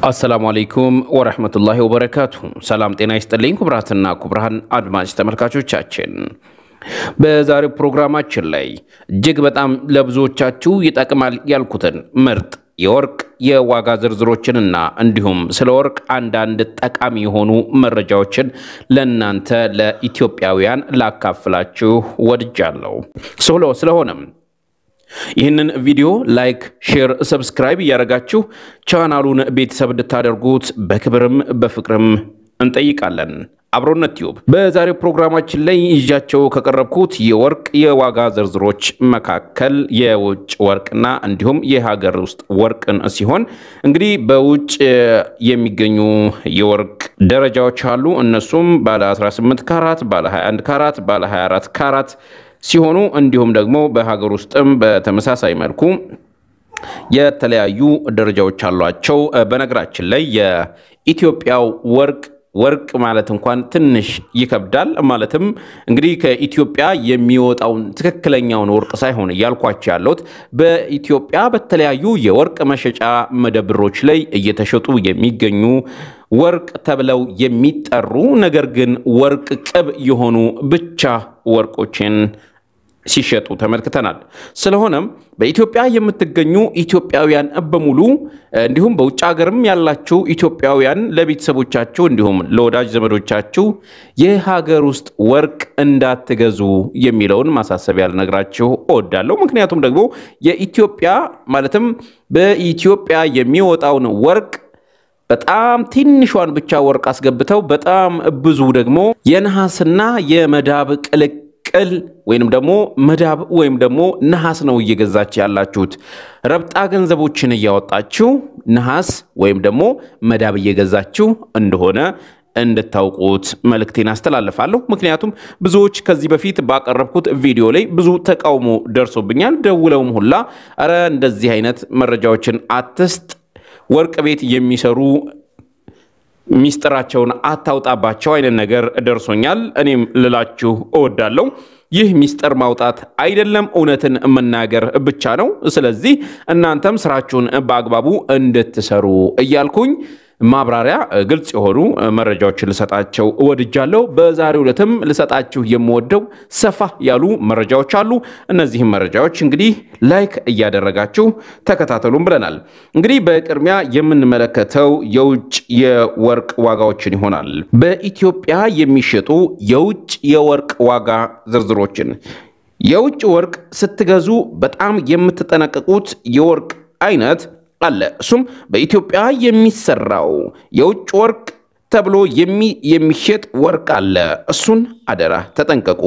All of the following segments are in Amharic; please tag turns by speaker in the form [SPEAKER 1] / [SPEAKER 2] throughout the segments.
[SPEAKER 1] السلام عليكم ورحمة الله وبركاته. سلام ጤና ይስጥልኝ ኩብራትና ኩብራን አድማጭ ተመልካቾቻችን በዛሬው ፕሮግራማችን ላይ እጅግ በጣም ለብዙዎቻችሁ ይጠቅማል ያልኩትን ምርጥ የወርቅ የዋጋ ዝርዝሮችንና እንዲሁም ስለ ወርቅ አንዳንድ ጠቃሚ የሆኑ መረጃዎችን ለእናንተ ለኢትዮጵያውያን ላካፍላችሁ ወድጃለሁ። ስለሆነም ይህንን ቪዲዮ ላይክ ሼር ሰብስክራይብ ያረጋችሁ ቻናሉን ቤተሰብ እንድታደርጉት በክብርም በፍቅርም እንጠይቃለን። አብሮነት ቲዩብ በዛሬው ፕሮግራማችን ላይ ይዣቸው ከቀረብኩት የወርቅ የዋጋ ዝርዝሮች መካከል የውጭ ወርቅና እንዲሁም የሀገር ውስጥ ወርቅን ሲሆን እንግዲህ በውጭ የሚገኙ የወርቅ ደረጃዎች አሉ። እነሱም ባለ 18 ካራት፣ ባለ 21 ካራት፣ ባለ 24 ካራት ሲሆኑ እንዲሁም ደግሞ በሀገር ውስጥም በተመሳሳይ መልኩ የተለያዩ ደረጃዎች አሏቸው። በነገራችን ላይ የኢትዮጵያው ወርቅ ማለት እንኳን ትንሽ ይከብዳል። ማለትም እንግዲህ ከኢትዮጵያ የሚወጣው ትክክለኛውን ወርቅ ሳይሆን ያልኳቸው ያሉት በኢትዮጵያ በተለያዩ የወርቅ መሸጫ መደብሮች ላይ እየተሸጡ የሚገኙ ወርቅ ተብለው የሚጠሩ ነገር ግን ወርቅ ቅብ የሆኑ ብቻ ወርቆችን ሲሸጡ ተመልክተናል። ስለሆነም በኢትዮጵያ የምትገኙ ኢትዮጵያውያን በሙሉ እንዲሁም በውጭ ሀገርም ያላችሁ ኢትዮጵያውያን ለቤተሰቦቻችሁ እንዲሁም ለወዳጅ ዘመዶቻችሁ የሀገር ውስጥ ወርቅ እንዳትገዙ የሚለውን ማሳሰቢያ ልነግራችሁ እወዳለሁ። ምክንያቱም ደግሞ የኢትዮጵያ ማለትም በኢትዮጵያ የሚወጣውን ወርቅ በጣም ትንሿን ብቻ ወርቅ አስገብተው በጣም ብዙ ደግሞ የነሐስና የመዳብ ቅልቅል ወይንም ደግሞ መዳብ ወይም ደግሞ ነሐስ ነው እየገዛችሁ ያላችሁት። ረብጣ ገንዘቦችን እያወጣችሁ ነሐስ ወይም ደግሞ መዳብ እየገዛችሁ እንደሆነ እንድታውቁት መልእክቴን አስተላልፋለሁ። ምክንያቱም ብዙዎች ከዚህ በፊት ባቀረብኩት ቪዲዮ ላይ ብዙ ተቃውሞ ደርሶብኛል። ደውለውም ሁላ አረ እንደዚህ አይነት መረጃዎችን አትስጥ፣ ወርቅ ቤት የሚሰሩ ሚስጥራቸውን አታውጣባቸው አይነት ነገር ደርሶኛል። እኔም ልላችሁ እወዳለሁ ይህ ሚስጥር ማውጣት አይደለም፣ እውነትን መናገር ብቻ ነው። ስለዚህ እናንተም ስራችሁን በአግባቡ እንድትሰሩ እያልኩኝ ማብራሪያ ግልጽ የሆኑ መረጃዎችን ልሰጣቸው ወድጃለሁ። በዛሬው ዕለትም ልሰጣችሁ የምወደው ሰፋ ያሉ መረጃዎች አሉ። እነዚህም መረጃዎች እንግዲህ ላይክ እያደረጋችሁ ተከታተሉን ብለናል። እንግዲህ በቅድሚያ የምንመለከተው የውጭ የወርቅ ዋጋዎችን ይሆናል። በኢትዮጵያ የሚሸጡ የውጭ የወርቅ ዋጋ ዝርዝሮችን። የውጭ ወርቅ ስትገዙ በጣም የምትጠነቀቁት የወርቅ አይነት አለ። እሱም በኢትዮጵያ የሚሰራው የውጭ ወርቅ ተብሎ የሚሸጥ ወርቅ አለ። እሱን አደራ ተጠንቀቁ።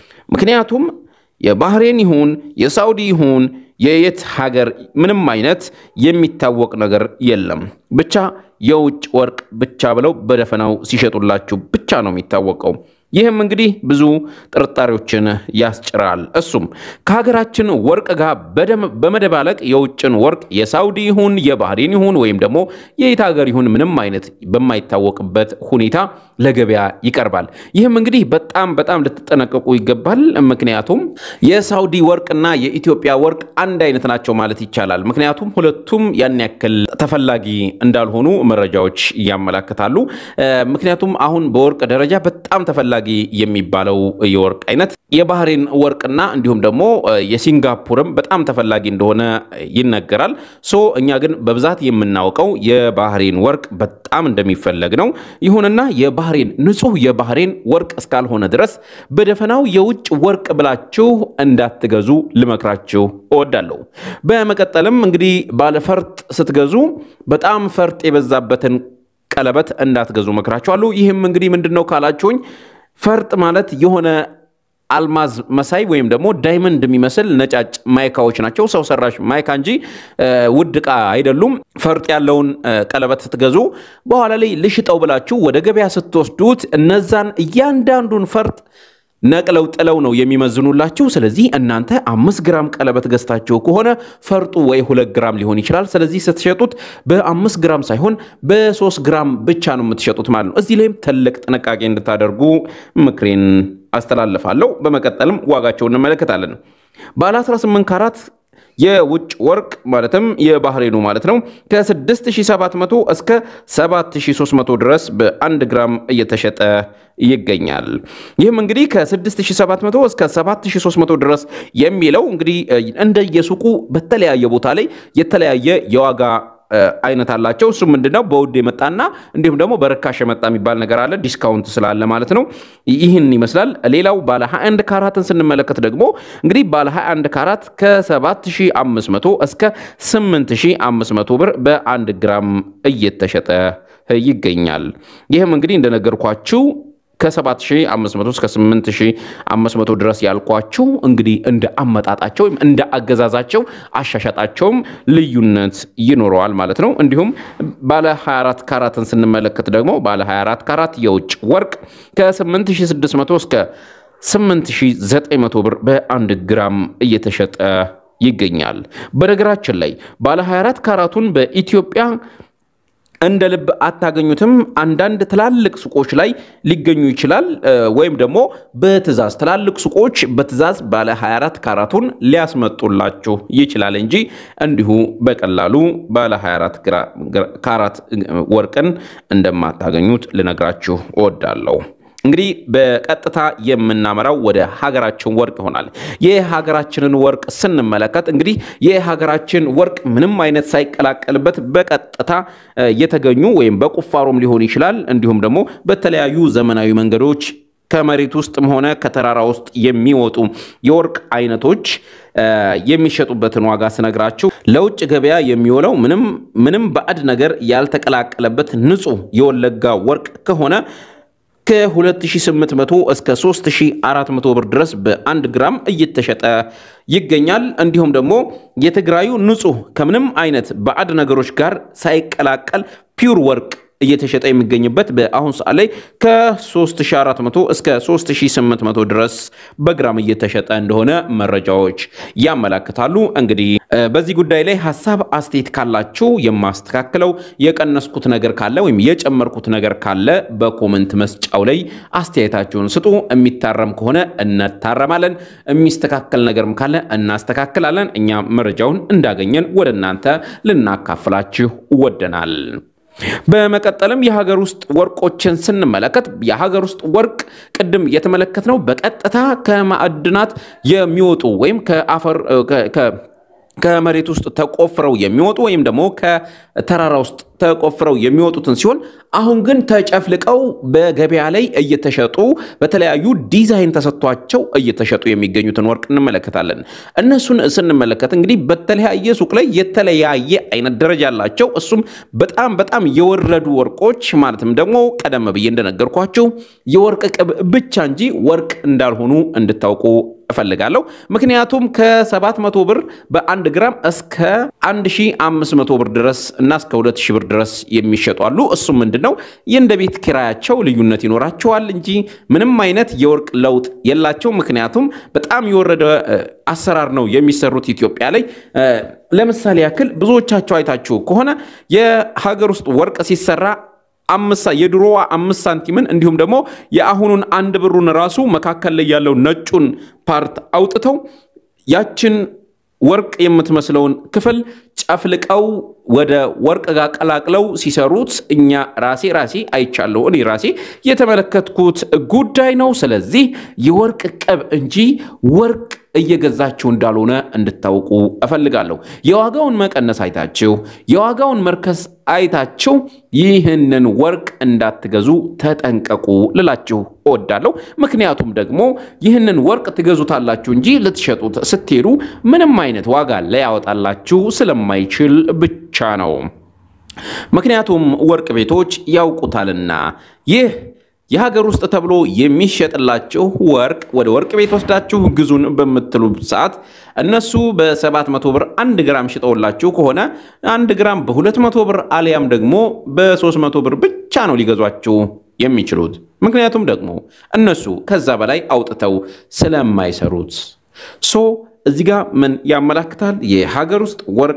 [SPEAKER 1] ምክንያቱም የባህሬን ይሁን የሳውዲ ይሁን የየት ሀገር ምንም አይነት የሚታወቅ ነገር የለም። ብቻ የውጭ ወርቅ ብቻ ብለው በደፈናው ሲሸጡላችሁ ብቻ ነው የሚታወቀው። ይህም እንግዲህ ብዙ ጥርጣሬዎችን ያስጭራል። እሱም ከሀገራችን ወርቅ ጋር በመደባለቅ የውጭን ወርቅ የሳውዲ ይሁን የባህሬን ይሁን ወይም ደግሞ የየት ሀገር ይሁን ምንም አይነት በማይታወቅበት ሁኔታ ለገበያ ይቀርባል። ይህም እንግዲህ በጣም ልትጠነቀቁ ይገባል። ምክንያቱም የሳውዲ ወርቅና የኢትዮጵያ ወርቅ አንድ አይነት ናቸው ማለት ይቻላል። ምክንያቱም ሁለቱም ያን ያክል ተፈላጊ እንዳልሆኑ መረጃዎች ያመለክታሉ። ምክንያቱም አሁን በወርቅ ደረጃ በጣም ተፈላጊ የሚባለው የወርቅ አይነት የባህሬን ወርቅና እንዲሁም ደግሞ የሲንጋፖርም በጣም ተፈላጊ እንደሆነ ይነገራል። እኛ ግን በብዛት የምናውቀው የባህሬን ወርቅ በጣም እንደሚፈለግ ነው። ይሁንና የባህሬን ንጹህ የባህሬን ወርቅ እስካልሆነ ድረስ በደፈናው የውጭ ወርቅ ብላችሁ እንዳትገዙ ልመክራችሁ እወዳለሁ። በመቀጠልም እንግዲህ ባለፈርጥ ስትገዙ በጣም ፈርጥ የበዛበትን ቀለበት እንዳትገዙ መክራችኋለሁ። ይህም እንግዲህ ምንድነው ካላችሁኝ ፈርጥ ማለት የሆነ አልማዝ መሳይ ወይም ደግሞ ዳይመንድ የሚመስል ነጫጭ ማይካዎች ናቸው። ሰው ሰራሽ ማይካ እንጂ ውድቃ አይደሉም። ፈርጥ ያለውን ቀለበት ስትገዙ በኋላ ላይ ልሽጠው ብላችሁ ወደ ገበያ ስትወስዱት እነዛን እያንዳንዱን ፈርጥ ነቅለው ጥለው ነው የሚመዝኑላችሁ። ስለዚህ እናንተ 5 ግራም ቀለበት ገዝታችሁ ከሆነ ፈርጡ ወይ 2 ግራም ሊሆን ይችላል። ስለዚህ ስትሸጡት በ5 ግራም ሳይሆን በ3 ግራም ብቻ ነው የምትሸጡት ማለት ነው። እዚህ ላይም ትልቅ ጥንቃቄ እንድታደርጉ ምክሬን አስተላልፋለሁ። በመቀጠልም ዋጋቸውን እንመለከታለን። ባለ 18 ካራት የውጭ ወርቅ ማለትም የባህሬኑ ማለት ነው ከ6700 እስከ 7300 ድረስ በ1 ግራም እየተሸጠ ይገኛል። ይህም እንግዲህ ከ6700 እስከ 7300 ድረስ የሚለው እንግዲህ እንደየሱቁ በተለያየ ቦታ ላይ የተለያየ የዋጋ አይነት አላቸው። እሱ ምንድነው በውድ የመጣና እንዲሁም ደግሞ በርካሽ የመጣ የሚባል ነገር አለ ዲስካውንት ስላለ ማለት ነው። ይህን ይመስላል። ሌላው ባለ 21 ካራትን ስንመለከት ደግሞ እንግዲህ ባለ 21 ካራት ከ7500 እስከ 8500 ብር በ1 ግራም እየተሸጠ ይገኛል። ይህም እንግዲህ እንደነገርኳችሁ ከ7500 እስከ 8500 ድረስ ያልኳችሁ እንግዲህ እንደ አመጣጣቸው ወይም እንደ አገዛዛቸው አሻሻጣቸውም ልዩነት ይኖረዋል ማለት ነው። እንዲሁም ባለ 24 ካራትን ስንመለከት ደግሞ ባለ 24 ካራት የውጭ ወርቅ ከ8600 እስከ 8900 ብር በ1 ግራም እየተሸጠ ይገኛል። በነገራችን ላይ ባለ 24 ካራቱን በኢትዮጵያ እንደ ልብ አታገኙትም። አንዳንድ ትላልቅ ሱቆች ላይ ሊገኙ ይችላል ወይም ደግሞ በትዛዝ ትላልቅ ሱቆች በትዛዝ ባለ 24 ካራቱን ሊያስመጡላችሁ ይችላል እንጂ እንዲሁ በቀላሉ ባለ 24 ካራት ወርቅን እንደማታገኙት ልነግራችሁ እወዳለሁ። እንግዲህ በቀጥታ የምናመራው ወደ ሀገራችን ወርቅ ይሆናል። የሀገራችንን ወርቅ ስንመለከት እንግዲህ የሀገራችን ወርቅ ምንም አይነት ሳይቀላቀልበት በቀጥታ የተገኙ ወይም በቁፋሮም ሊሆን ይችላል እንዲሁም ደግሞ በተለያዩ ዘመናዊ መንገዶች ከመሬት ውስጥም ሆነ ከተራራ ውስጥ የሚወጡ የወርቅ አይነቶች የሚሸጡበትን ዋጋ ስነግራችሁ ለውጭ ገበያ የሚውለው ምንም ባዕድ ነገር ያልተቀላቀለበት ንጹህ የወለጋ ወርቅ ከሆነ ከ2800 እስከ 3400 ብር ድረስ በ1 ግራም እየተሸጠ ይገኛል። እንዲሁም ደግሞ የትግራዩ ንጹህ ከምንም አይነት ባዕድ ነገሮች ጋር ሳይቀላቀል ፒውር ወርቅ እየተሸጠ የሚገኝበት በአሁን ሰዓት ላይ ከ3400 እስከ 3800 ድረስ በግራም እየተሸጠ እንደሆነ መረጃዎች ያመለክታሉ። እንግዲህ በዚህ ጉዳይ ላይ ሐሳብ አስተያየት ካላችሁ የማስተካከለው የቀነስኩት ነገር ካለ ወይም የጨመርኩት ነገር ካለ በኮሜንት መስጫው ላይ አስተያየታችሁን ስጡ። የሚታረም ከሆነ እንታረማለን፣ የሚስተካከል ነገርም ካለ እናስተካክላለን። እኛ መረጃውን እንዳገኘን ወደናንተ ልናካፍላችሁ ወደናል። በመቀጠልም የሀገር ውስጥ ወርቆችን ስንመለከት የሀገር ውስጥ ወርቅ ቅድም የተመለከትነው በቀጥታ ከማዕድናት የሚወጡ ወይም ከአፈር ከመሬት ውስጥ ተቆፍረው የሚወጡ ወይም ደግሞ ከተራራ ውስጥ ተቆፍረው የሚወጡትን ሲሆን አሁን ግን ተጨፍልቀው በገበያ ላይ እየተሸጡ በተለያዩ ዲዛይን ተሰጥቷቸው እየተሸጡ የሚገኙትን ወርቅ እንመለከታለን። እነሱን ስንመለከት እንግዲህ በተለያየ ሱቅ ላይ የተለያየ አይነት ደረጃ አላቸው። እሱም በጣም የወረዱ ወርቆች ማለትም ደግሞ ቀደም ብዬ እንደነገርኳችሁ የወርቅ ቅብ ብቻ እንጂ ወርቅ እንዳልሆኑ እንድታውቁ እፈልጋለሁ። ምክንያቱም ከ700 ብር በ1 ግራም እስከ 1500 ብር ድረስ እና እስከ 2000 ብር ድረስ የሚሸጡ አሉ። እሱም ምንድነው የእንደ ቤት ኪራያቸው ልዩነት ይኖራቸዋል እንጂ ምንም አይነት የወርቅ ለውጥ የላቸው። ምክንያቱም በጣም የወረደ አሰራር ነው የሚሰሩት ኢትዮጵያ ላይ። ለምሳሌ ያክል ብዙዎቻችሁ አይታችሁ ከሆነ የሀገር ውስጥ ወርቅ ሲሰራ የድሮዋ 5 ሳንቲምን እንዲሁም ደግሞ የአሁኑን 1 ብሩን ራሱ መካከል ላይ ያለው ነጩን ፓርት አውጥተው ያችን ወርቅ የምትመስለውን ክፍል ጨፍልቀው ወደ ወርቅ ጋር ቀላቅለው ሲሰሩት እኛ ራሴ አይቻለሁ። እኔ ራሴ የተመለከትኩት ጉዳይ ነው። ስለዚህ የወርቅ ቅብ እንጂ ወርቅ እየገዛችሁ እንዳልሆነ እንድታውቁ እፈልጋለሁ። የዋጋውን መቀነስ አይታችሁ የዋጋውን መርከስ አይታችሁ ይህንን ወርቅ እንዳትገዙ ተጠንቀቁ ልላችሁ እወዳለሁ። ምክንያቱም ደግሞ ይህንን ወርቅ ትገዙታላችሁ እንጂ ልትሸጡት ስትሄዱ ምንም አይነት ዋጋ ሊያወጣላችሁ ስለማይችል ብቻ ነው። ምክንያቱም ወርቅ ቤቶች ያውቁታልና ይህ የሀገር ውስጥ ተብሎ የሚሸጥላችሁ ወርቅ ወደ ወርቅ ቤት ወስዳችሁ ግዙን በመትሉ ሰዓት እነሱ በ700 ብር 1 ግራም ሽጠውላችሁ ከሆነ 1 ግራም በ200 ብር አሊያም ደግሞ በ300 ብር ብቻ ነው ሊገዟችሁ የሚችሉት። ምክንያቱም ደግሞ እነሱ ከዛ በላይ አውጥተው ስለማይሰሩት እዚህ ጋር ምን ያመለክታል? የሀገር ውስጥ ወርቅ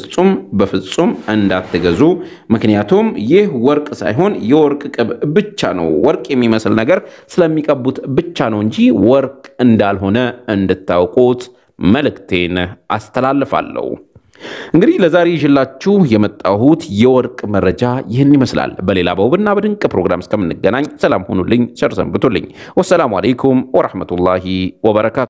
[SPEAKER 1] በፍጹም እንዳትገዙ። ምክንያቱም ይህ ወርቅ ሳይሆን የወርቅ ቅብ ብቻ ነው። ወርቅ የሚመስል ነገር ስለሚቀቡት ብቻ ነው እንጂ ወርቅ እንዳልሆነ እንድታውቁት መልእክቴን አስተላልፋለሁ። እንግዲህ ለዛሬ ይዤላችሁ የመጣሁት የወርቅ መረጃ ይህን ይመስላል። በሌላ በውብና በድንቅ ፕሮግራም እስከምንገናኝ ሰላም ሁኑልኝ፣ ቸር ሰንብቱልኝ። ወሰላሙ አለይኩም ወራህመቱላሂ ወበረካቱ።